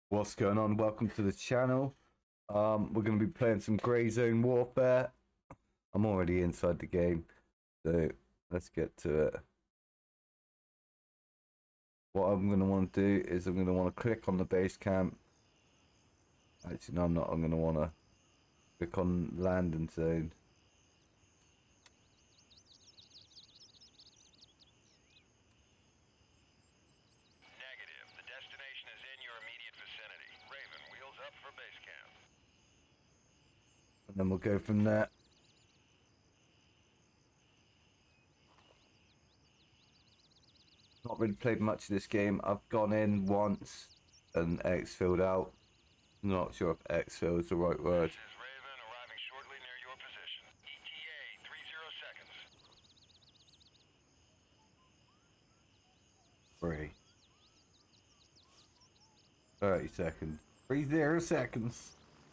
What's going on? Welcome to the channel. We're going to be playing some Grey Zone Warfare. I'm already inside the game, so let's get to it. What I'm going to want to do is I'm going to want to click on the base camp. Actually, no, I'm not. I'm going to want to click on landing zone. Negative. The destination is in your immediate vicinity. Raven, wheels up for base camp. And then we'll go from there. Not really played much of this game. I've gone in once and exfilled out. Not sure if exfil is the right word. This is Raven, arriving shortly near your position. ETA, 30 seconds. 30 seconds. 30 seconds.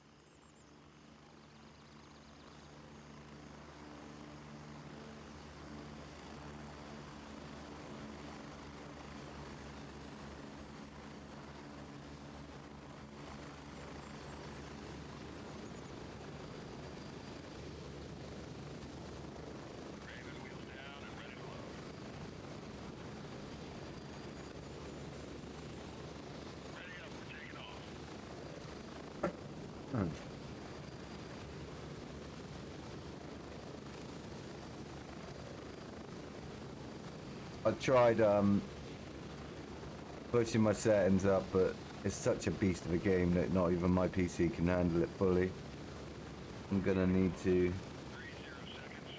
Raven, wheels down and ready to load. Ready up, we're taking off. I tried pushing my settings up, but it's such a beast of a game that not even my PC can handle it fully. I'm gonna need to 30 seconds.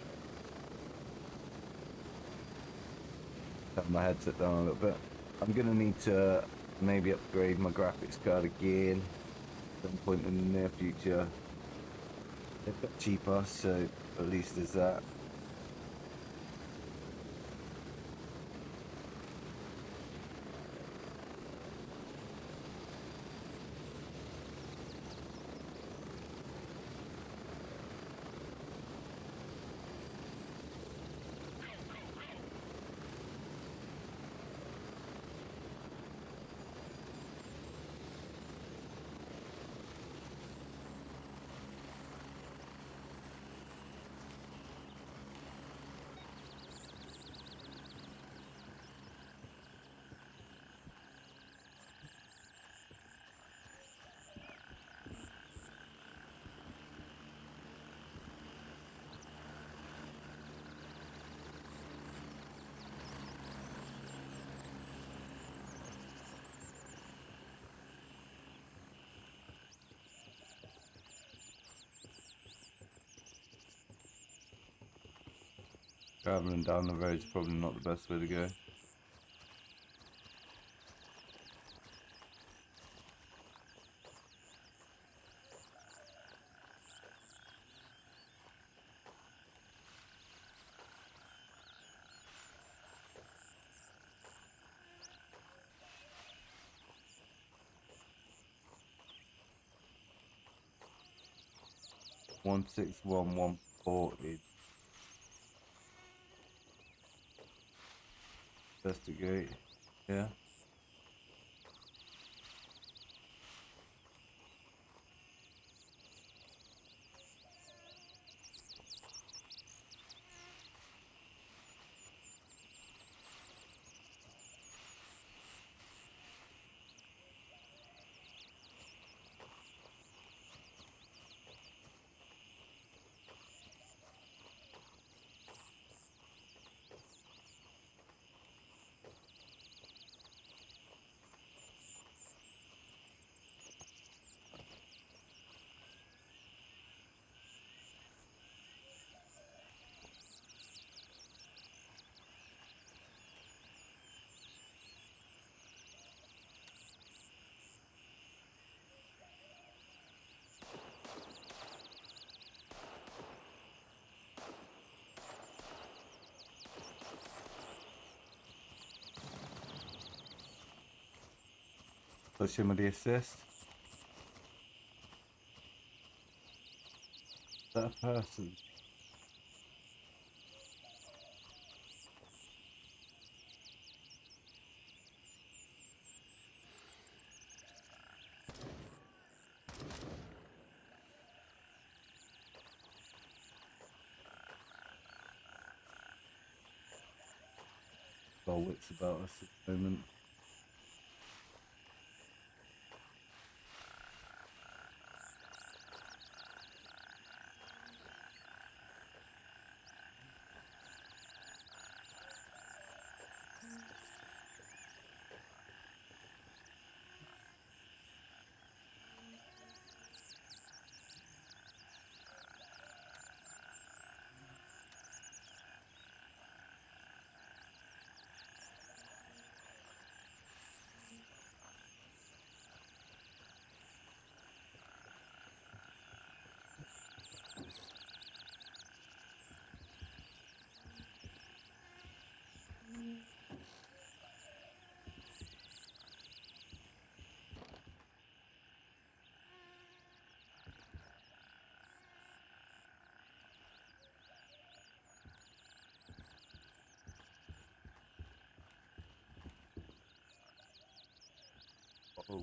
have my headset down a little bit. I'm gonna need to maybe upgrade my graphics card again at some point in the near future. They've got cheaper, so at least there's that. Traveling down the road is probably not the best way to go. One 14140. Investigate. Yeah. Push him with the assist. That person. skull wits about us at the moment. Oh.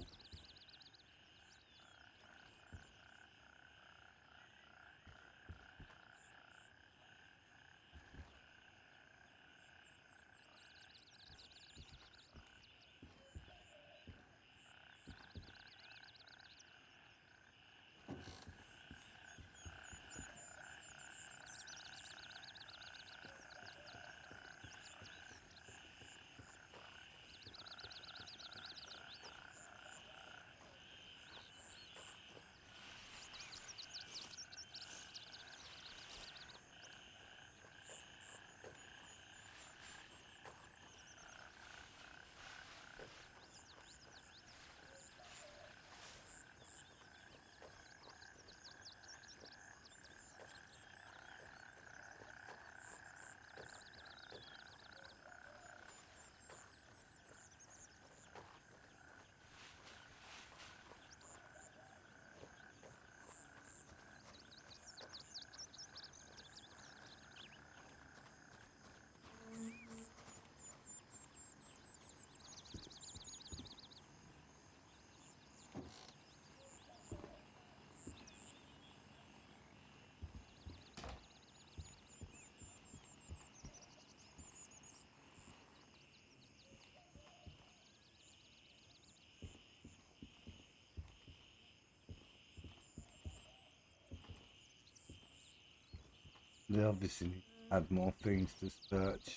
They obviously need to add more things to search.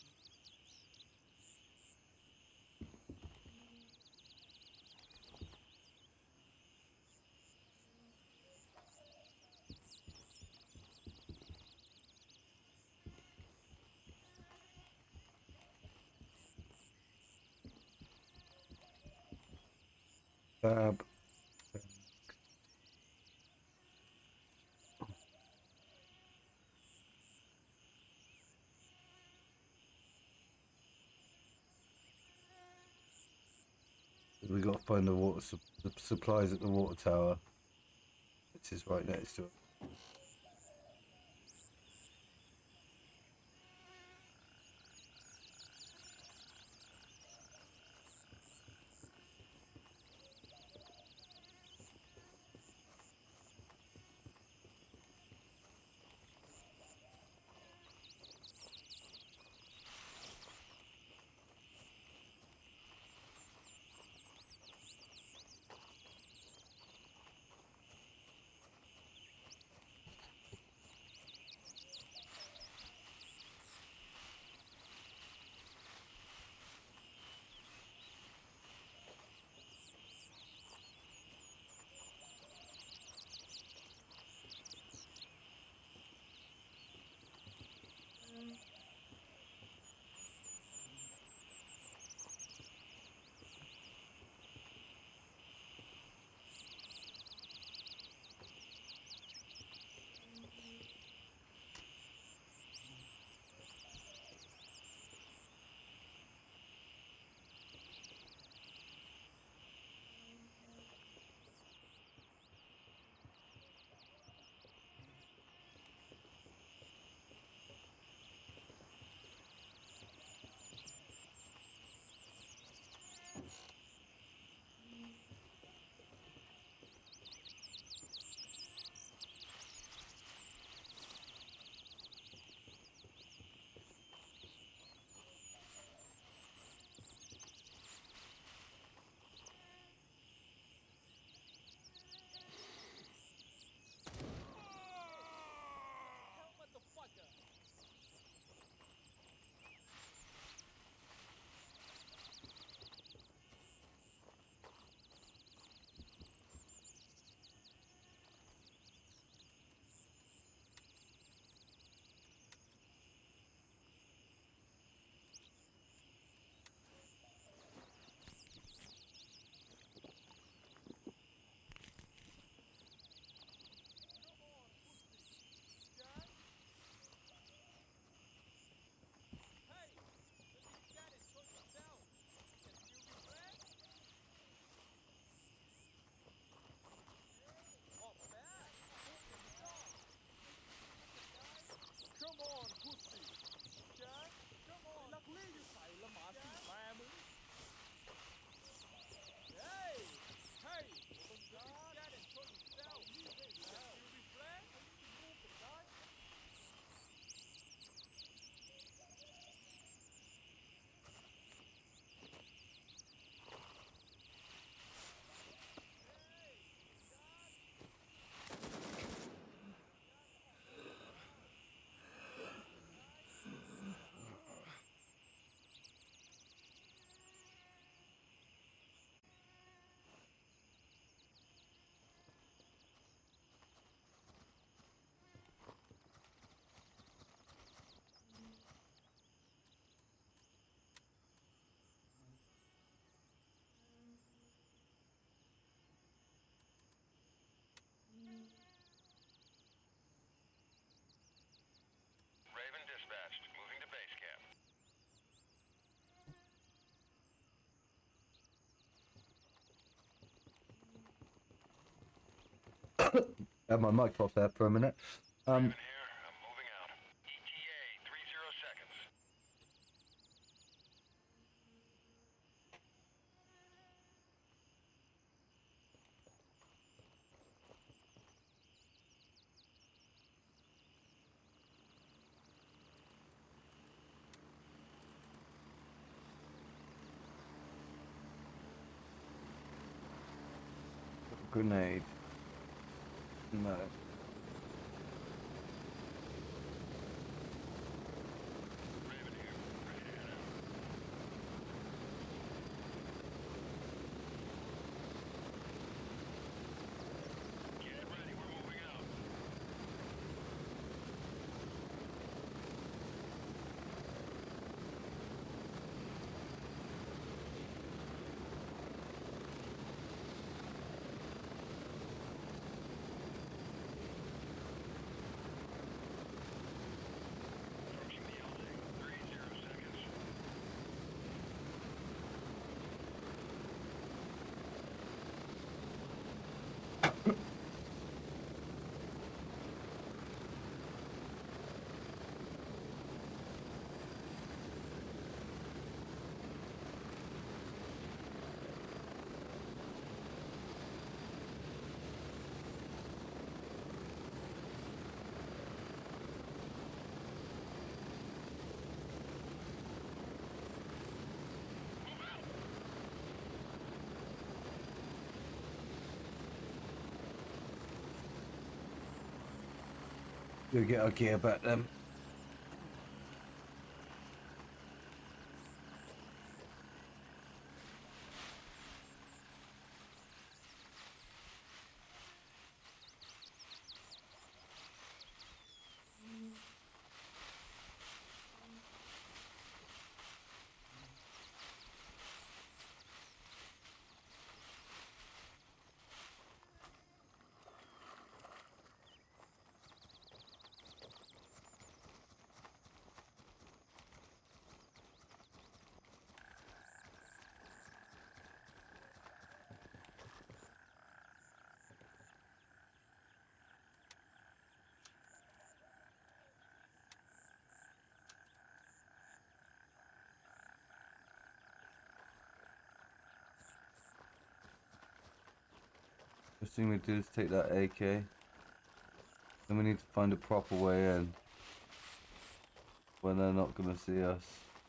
Fab. We got to find the the supplies at the water tower, which is right next to it. Had my mic off there for a minute. Raven here. I'm moving out. ETA 30 seconds. Grenade. No. Raven here. Ready to head out. Get ready. We're moving out. Approaching the LZ. 30 seconds. Move out. You'll get our gear back then. First thing we do is take that AK. Then we need to find a proper way in. When they're not gonna see us.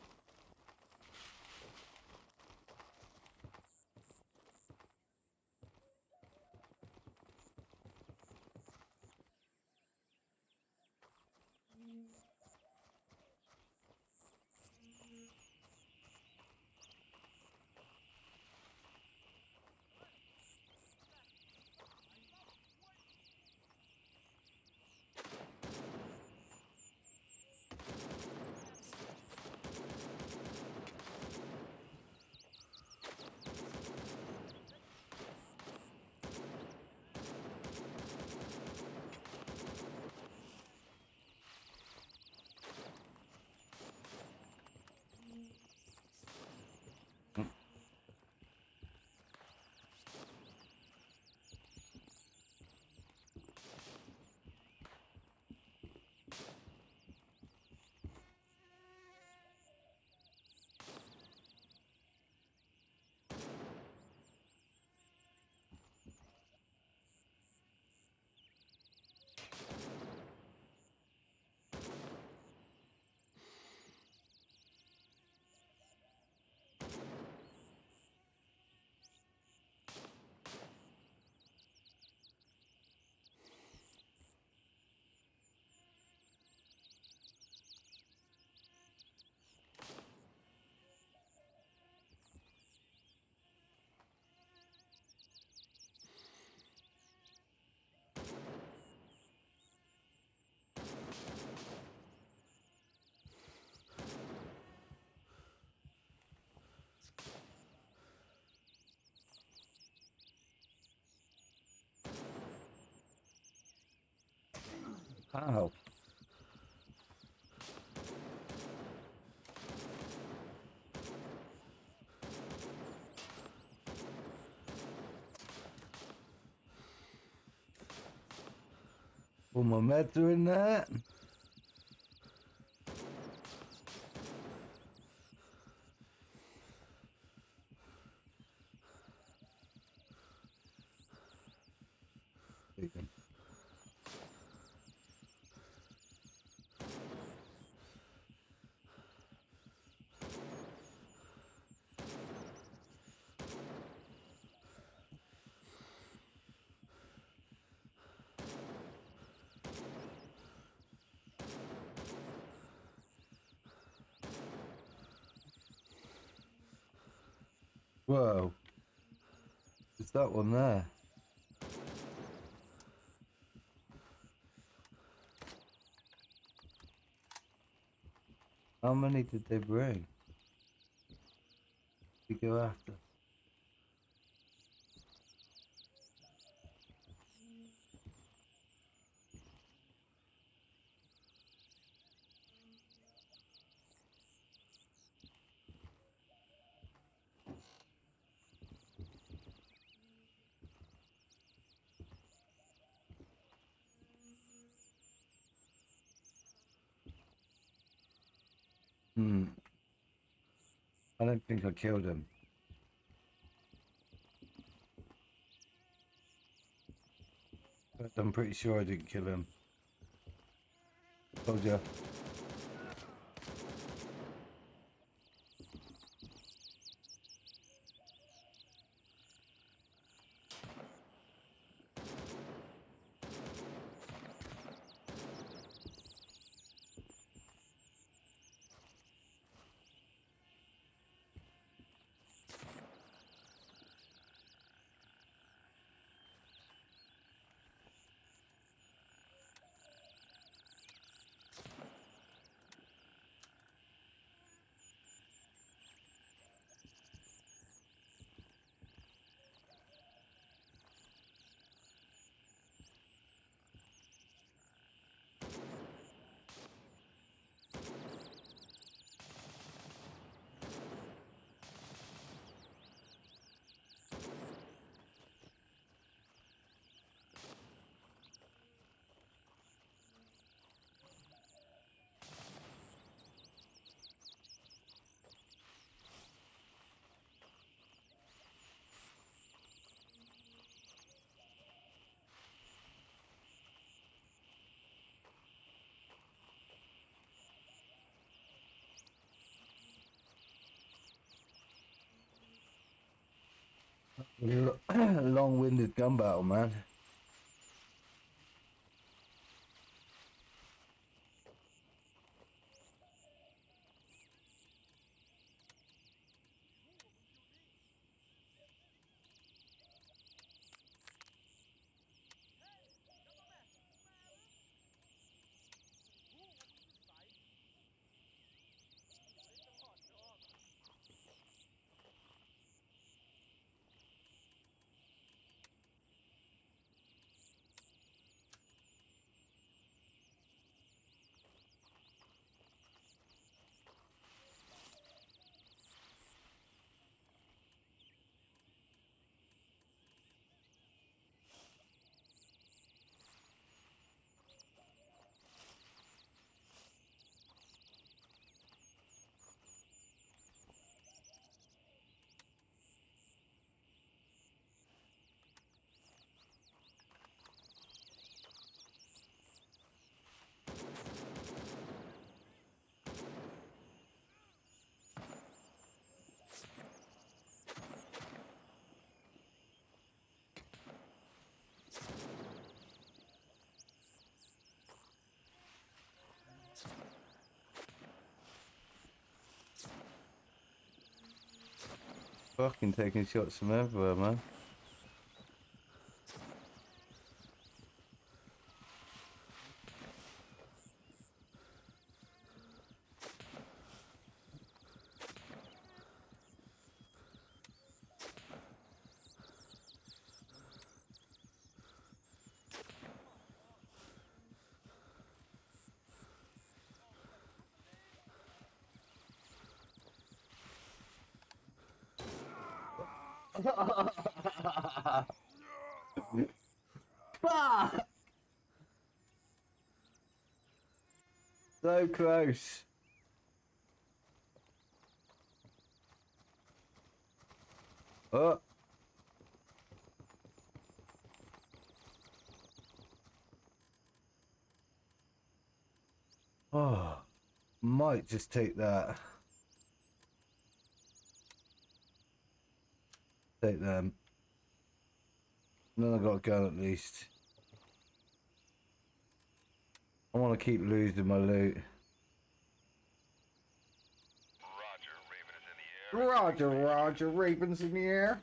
How? All my meds are in there. Vegan. Whoa. Is that one there? How many did they bring? To go after? I don't think I killed him. But I'm pretty sure I didn't kill him. Told ya. Long-winded gun battle, man. Fucking taking shots from everywhere, man. Fuck! So close. Oh. Oh. Might just take that. Take them. And then I got a gun at least. I want to keep losing my loot. Roger, Raven is in the air. Roger, Roger, Ravens in the air.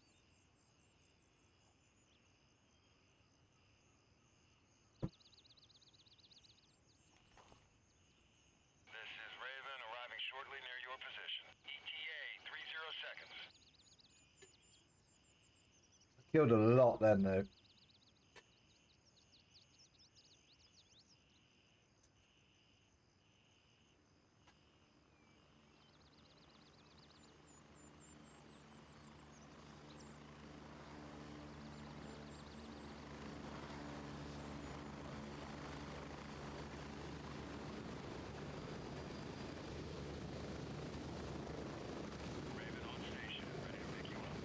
This is Raven arriving shortly near your position. ETA 30 seconds. Killed a lot then though. Raven on station, ready to pick you up.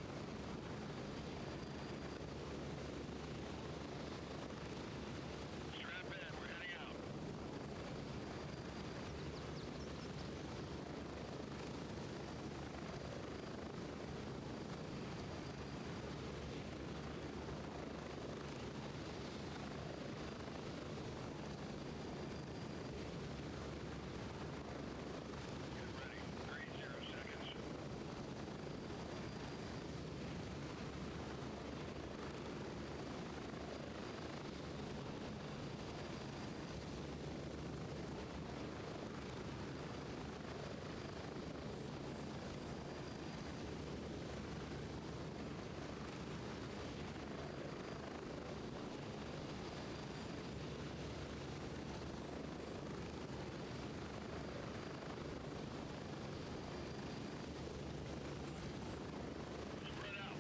Strap in, we're heading out. Get ready, 30 seconds. Spread out.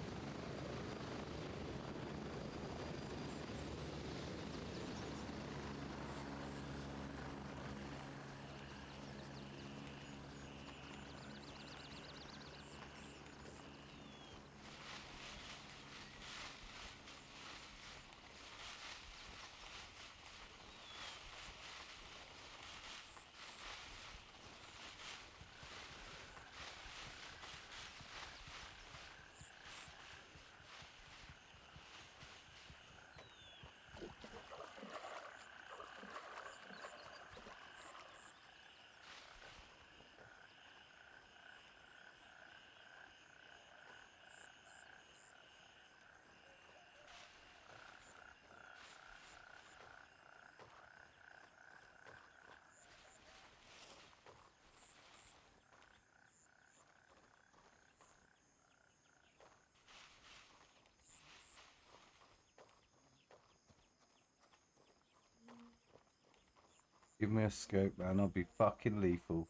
Give me a scope, man. I'll be fucking lethal.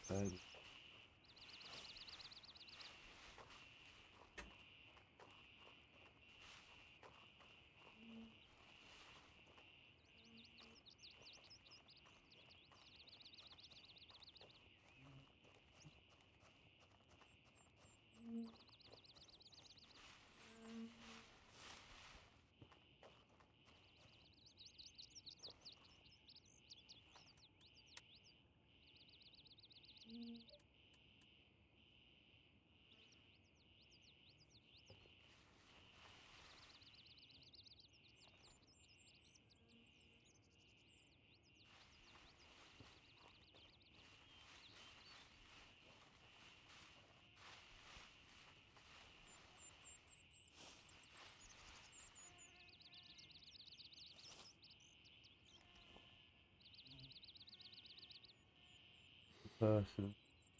Person.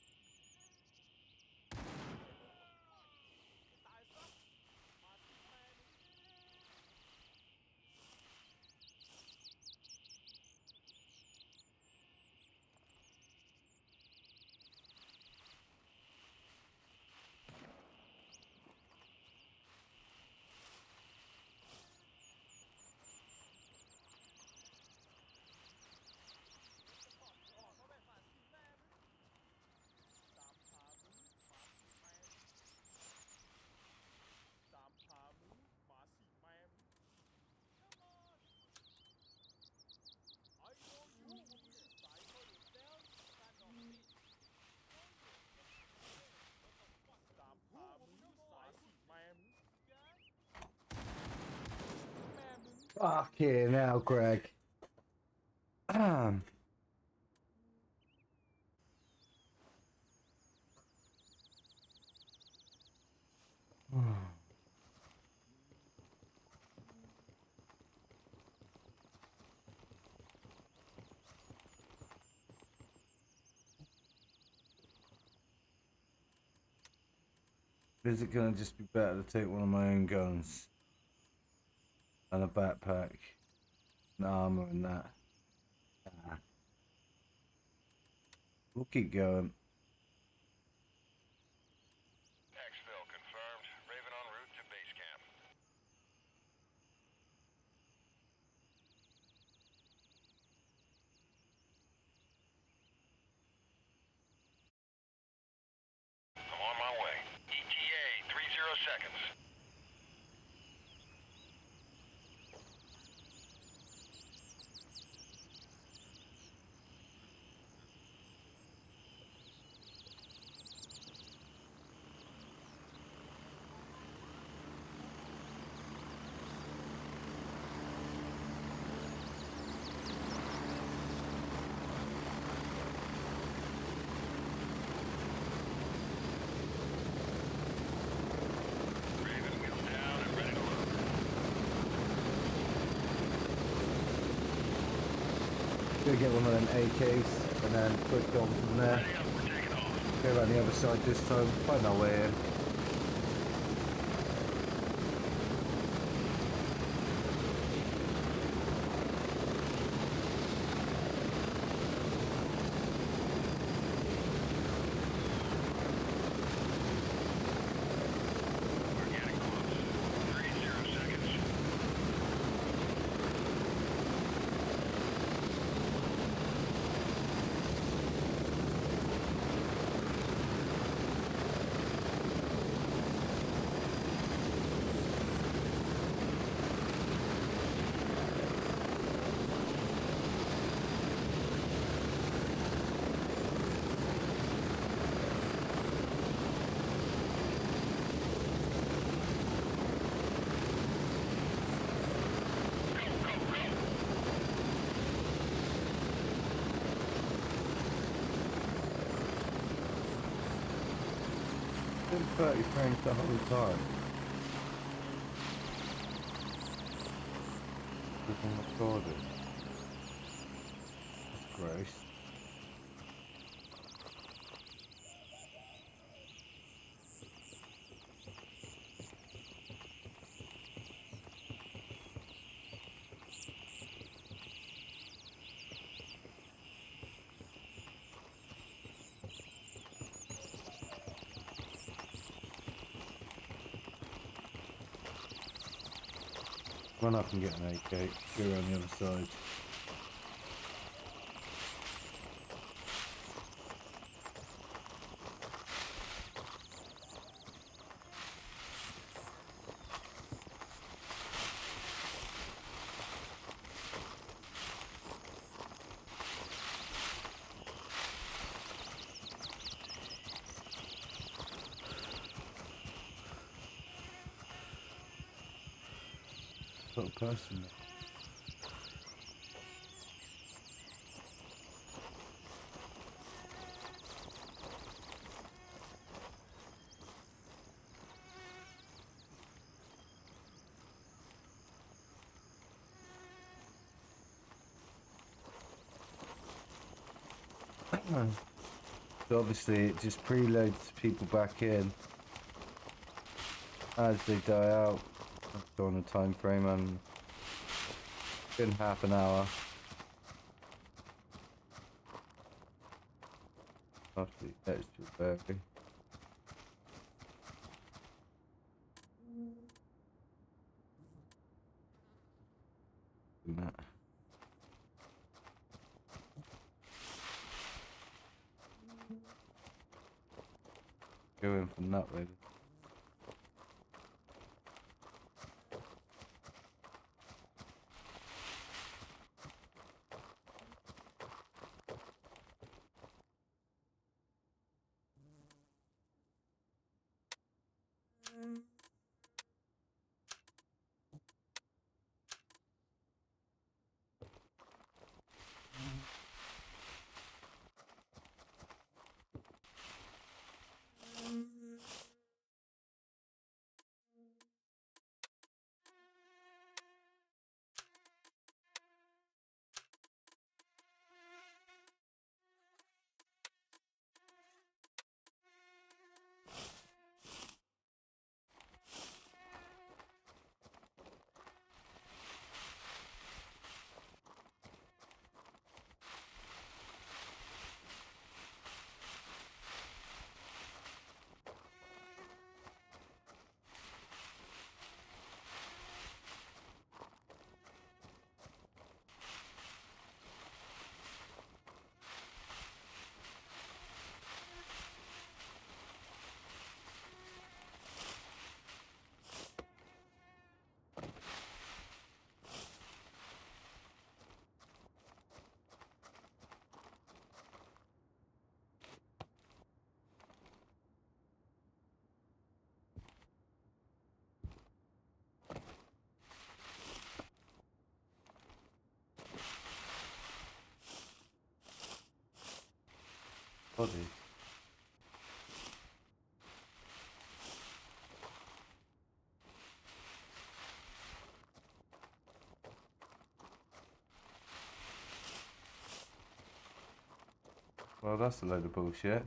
Fucking hell, Greg. Is it gonna just be better to take one of my own guns and a backpack and armor and that? We'll keep going. Exfil confirmed. Raven en route to base camp. I'm on my way. ETA 30 seconds. Raven wheels down and ready to load. Gonna get one of them AKs and then quick on from there. Ready up, we're taking off. Go around the other side this time, find our way in. We're getting close. 30 seconds. Been 30 frames the whole time. Everything recorded. That's gross. Run up and get an AK. Go around the other side. Got a person there. So obviously it just preloads people back in as they die out. I've on a time frame and in half an hour. Actually, that's too very. Go in from that way. Body. Well, that's a load of bullshit.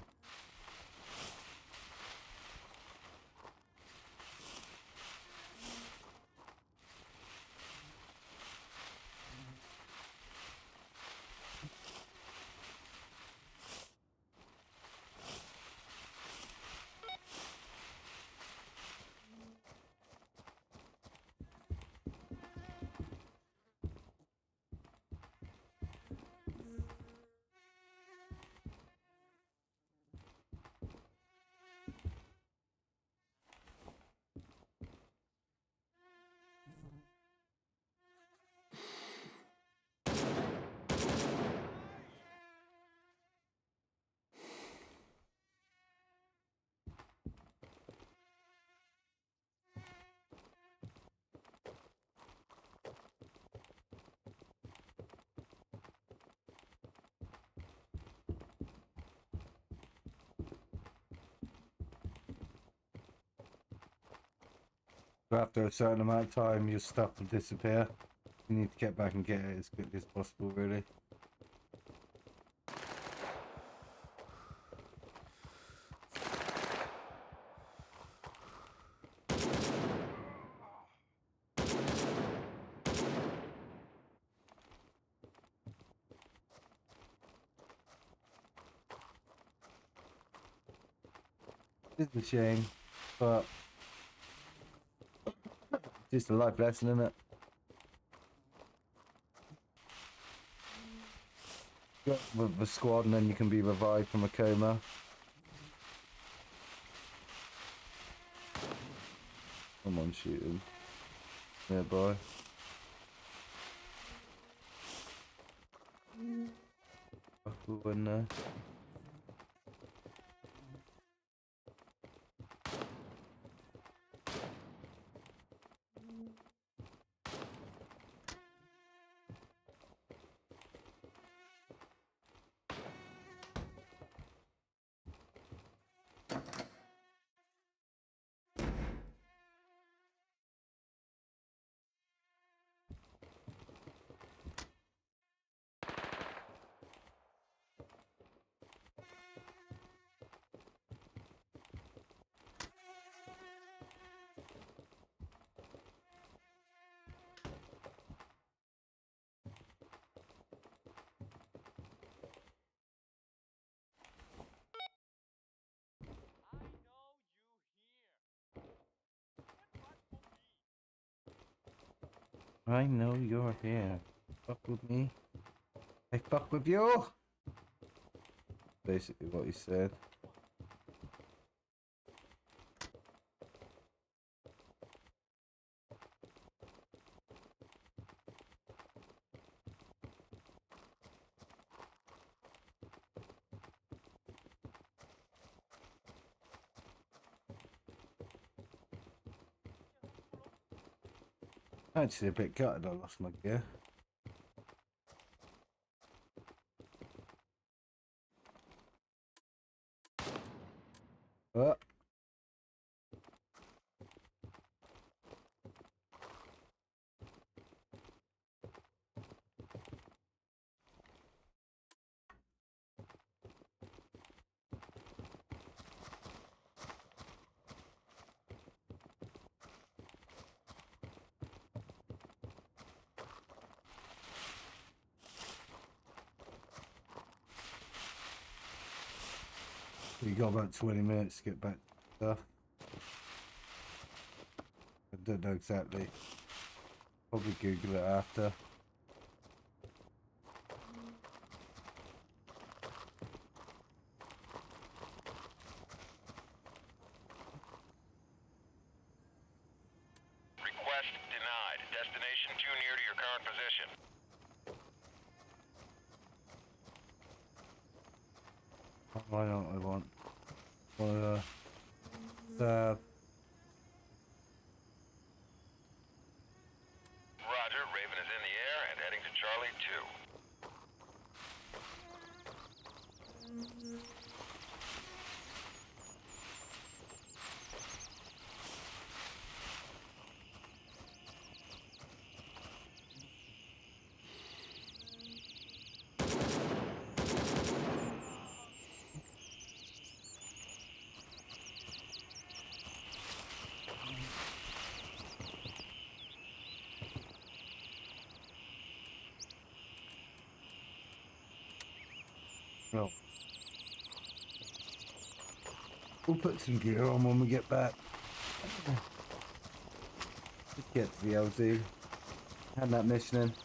So after a certain amount of time, your stuff will disappear. You need to get back and get it as quickly as possible, really. It's a shame, but just a life lesson, isn't it? Go with the squad and then you can be revived from a coma. Someone shooting nearby. Who in there? I know you're here. Fuck with me. I fuck with you. Basically what he said. Actually a bit gutted I lost my gear. But we got about 20 minutes to get back to stuff. I don't know exactly. Probably Google it after. Request denied. Destination too near to your current position. Why don't I want? Well, Roger, Raven is in the air and heading to Charlie 2. no. We'll put some gear on when we get back. Let's get to the LZ. Had that mission in.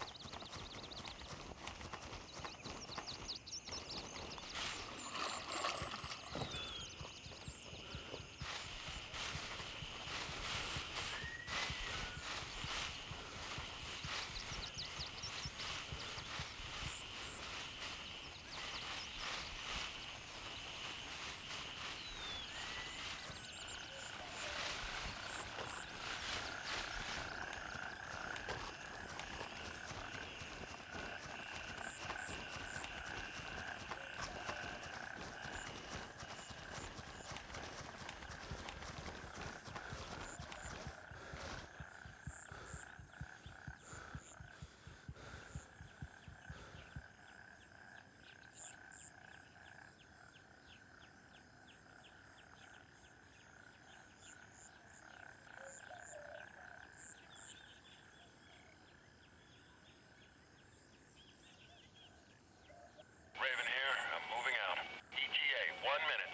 Raven here. I'm moving out. ETA, 1 minute.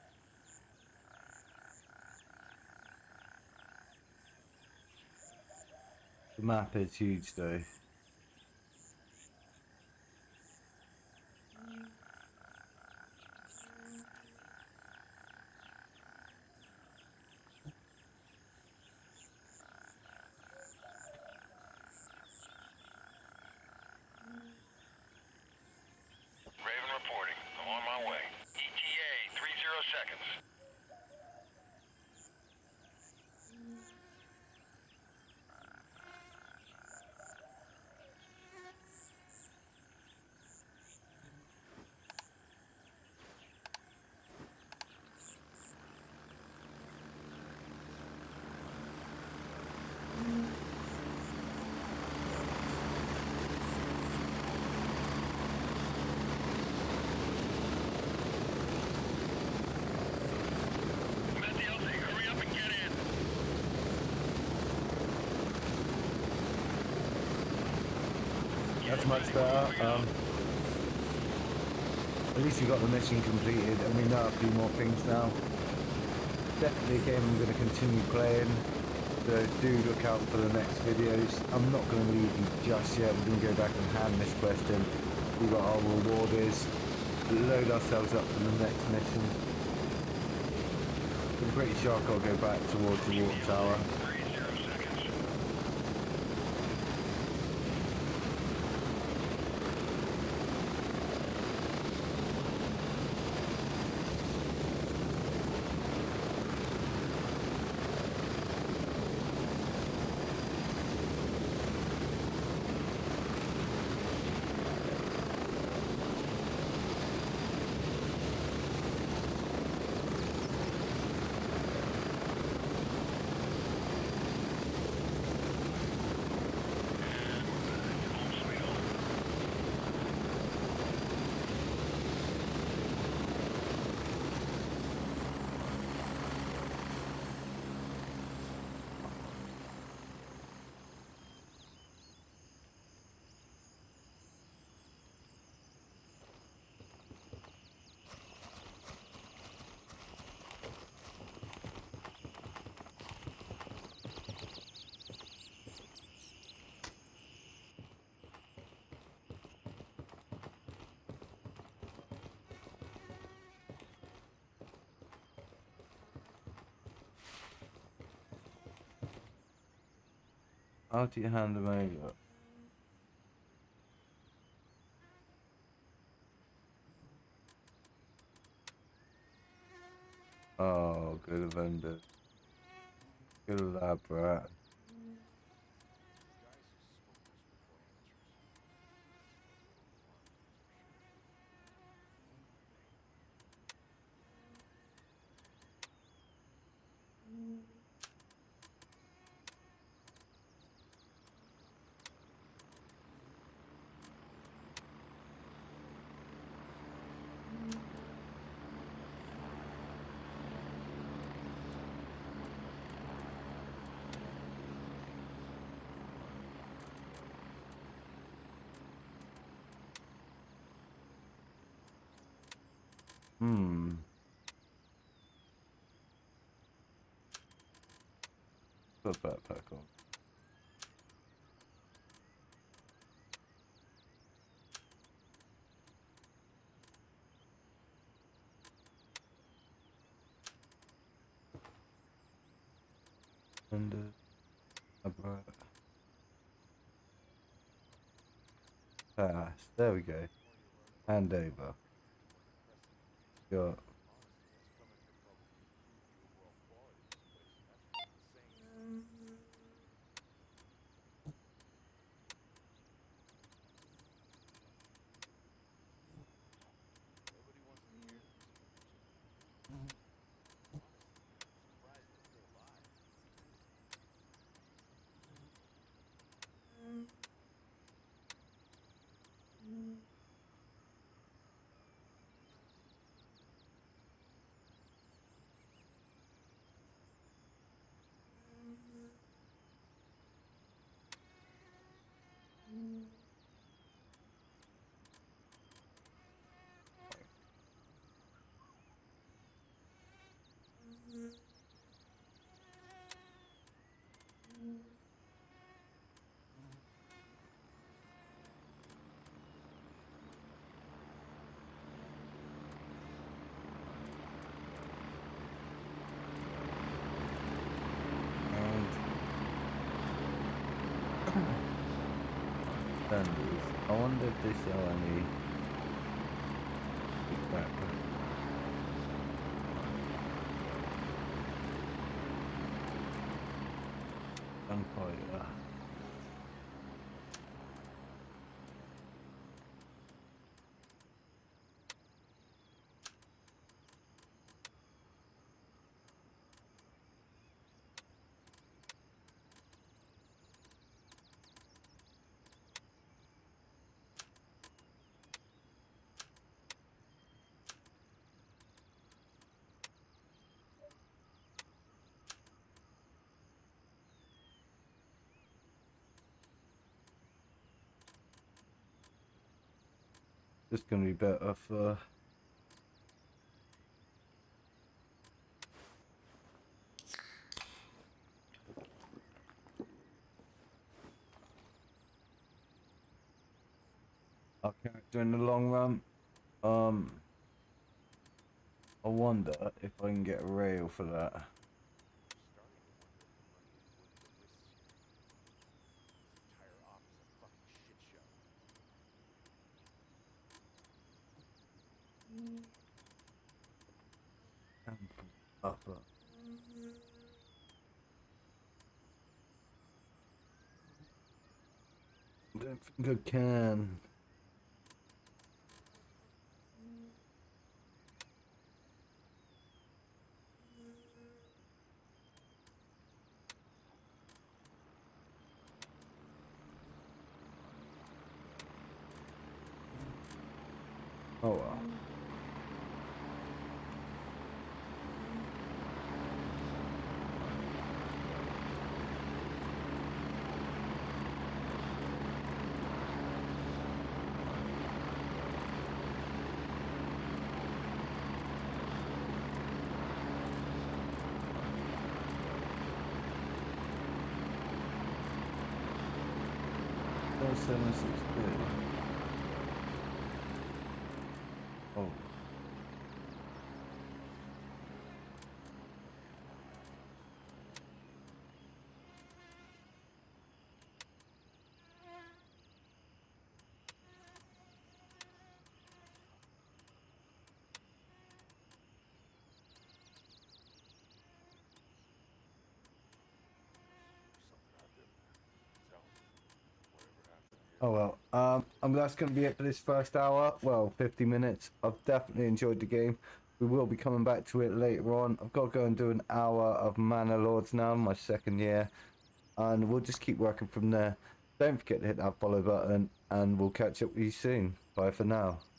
The map is huge though. seconds. Matthew, hurry up and get in. That's much better. At least we got the mission completed and we know a few more things now. Definitely a game I'm going to continue playing, so do look out for the next videos. I'm not going to leave you just yet. We're going to go back and hand this question. We got our rewarders, load ourselves up for the next mission. I'm pretty sure I've got to go back towards the water tower. 30 seconds. Home sweet home. How do you hand them over? Oh, good vendor. Good lab, right? Put a backpack on. And pass. There we go. Hand over. Got. Vendors. I wonder if they sell any backpacks. gunfighter. Just gonna be better for our character in the long run. I wonder if I can get a rail for that. Starting to wonder if the money is worth the risks here. This entire op is a fucking shit show. Upper. I don't think I can. Oh well. Oh, 762. Oh. Something happened. Tell me. Whatever happened here. Oh well, that's going to be it for this first hour. Well, 50 minutes. I've definitely enjoyed the game. We will be coming back to it later on. I've got to go and do an hour of Manor Lords now, my second year, and we'll just keep working from there. Don't forget to hit that follow button, and we'll catch up with you soon. Bye for now.